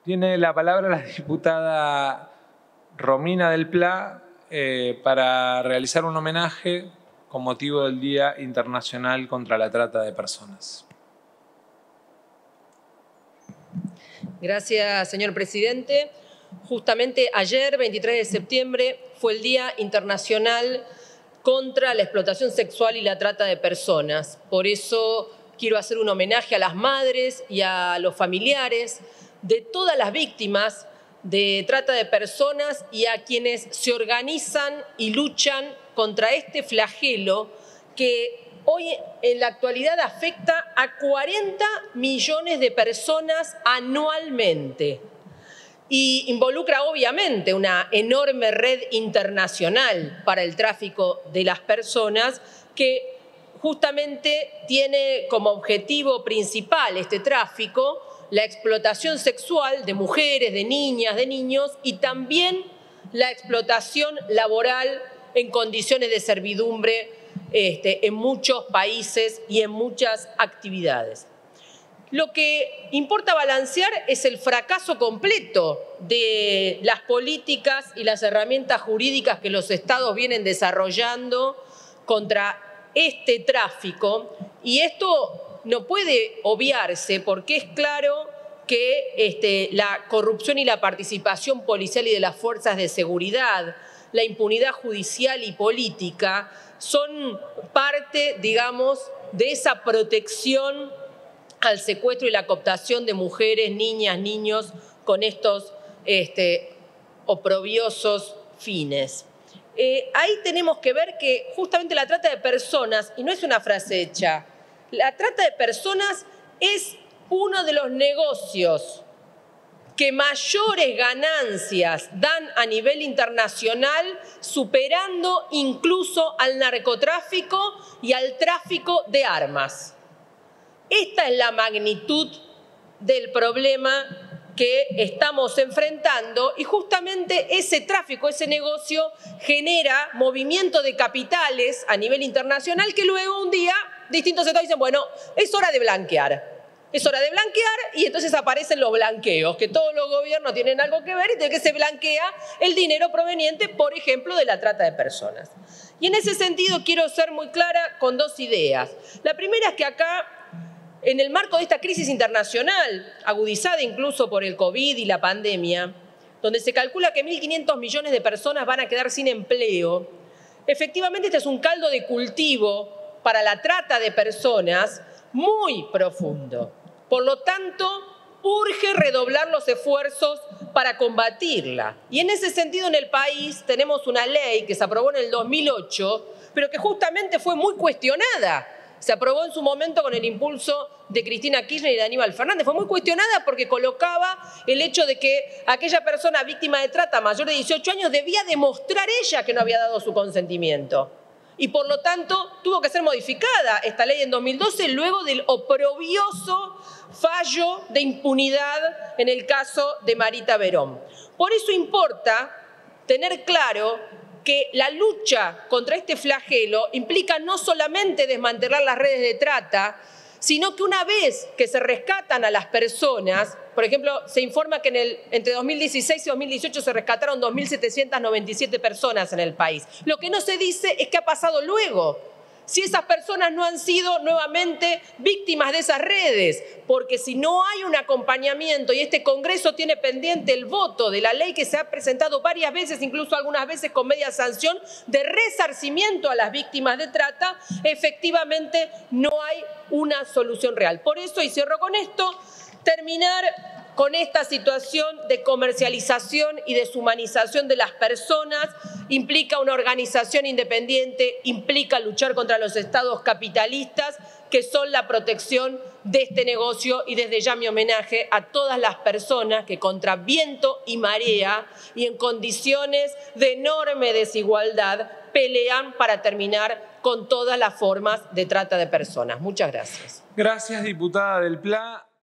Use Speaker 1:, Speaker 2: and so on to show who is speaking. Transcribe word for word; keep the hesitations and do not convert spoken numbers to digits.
Speaker 1: Tiene la palabra la diputada Romina del Pla eh, para realizar un homenaje con motivo del Día Internacional contra la Trata de Personas.
Speaker 2: Gracias, señor presidente. Justamente ayer, veintitrés de septiembre, fue el Día Internacional contra la Explotación Sexual y la Trata de Personas. Por eso quiero hacer un homenaje a las madres y a los familiares de todas las víctimas de trata de personas y a quienes se organizan y luchan contra este flagelo que hoy en la actualidad afecta a cuarenta millones de personas anualmente y involucra obviamente una enorme red internacional para el tráfico de las personas que justamente tiene como objetivo principal este tráfico la explotación sexual de mujeres, de niñas, de niños y también la explotación laboral en condiciones de servidumbre este, en muchos países y en muchas actividades. Lo que importa balancear es el fracaso completo de las políticas y las herramientas jurídicas que los estados vienen desarrollando contra este tráfico, y esto no puede obviarse porque es claro que este, la corrupción y la participación policial y de las fuerzas de seguridad, la impunidad judicial y política son parte, digamos, de esa protección al secuestro y la cooptación de mujeres, niñas, niños con estos este, oprobiosos fines. Eh, ahí tenemos que ver que justamente la trata de personas, y no es una frase hecha, la trata de personas es uno de los negocios que mayores ganancias dan a nivel internacional, superando incluso al narcotráfico y al tráfico de armas. Esta es la magnitud del problema que estamos enfrentando y justamente ese tráfico, ese negocio genera movimiento de capitales a nivel internacional que luego un día distintos estados dicen, bueno, es hora de blanquear. Es hora de blanquear y entonces aparecen los blanqueos, que todos los gobiernos tienen algo que ver y de que se blanquea el dinero proveniente, por ejemplo, de la trata de personas. Y en ese sentido quiero ser muy clara con dos ideas. La primera es que acá, en el marco de esta crisis internacional, agudizada incluso por el COVID y la pandemia, donde se calcula que mil quinientos millones de personas van a quedar sin empleo, efectivamente este es un caldo de cultivo para la trata de personas muy profundo. Por lo tanto, urge redoblar los esfuerzos para combatirla. Y en ese sentido, en el país tenemos una ley que se aprobó en el dos mil ocho, pero que justamente fue muy cuestionada. Se aprobó en su momento con el impulso de Cristina Kirchner y de Aníbal Fernández. Fue muy cuestionada porque colocaba el hecho de que aquella persona víctima de trata mayor de dieciocho años debía demostrar ella que no había dado su consentimiento. Y por lo tanto tuvo que ser modificada esta ley en dos mil doce luego del oprobioso fallo de impunidad en el caso de Marita Verón. Por eso importa tener claro que la lucha contra este flagelo implica no solamente desmantelar las redes de trata, sino que una vez que se rescatan a las personas, por ejemplo, se informa que en el, entre dos mil dieciséis y dos mil dieciocho se rescataron dos mil setecientas noventa y siete personas en el país. Lo que no se dice es qué ha pasado luego, si esas personas no han sido nuevamente víctimas de esas redes, porque si no hay un acompañamiento y este Congreso tiene pendiente el voto de la ley que se ha presentado varias veces, incluso algunas veces con media sanción, de resarcimiento a las víctimas de trata, efectivamente no hay una solución real. Por eso, y cierro con esto, terminar con esta situación de comercialización y deshumanización de las personas implica una organización independiente, implica luchar contra los estados capitalistas que son la protección de este negocio, y desde ya mi homenaje a todas las personas que contra viento y marea y en condiciones de enorme desigualdad pelean para terminar con todas las formas de trata de personas. Muchas gracias.
Speaker 1: Gracias, diputada del Pla.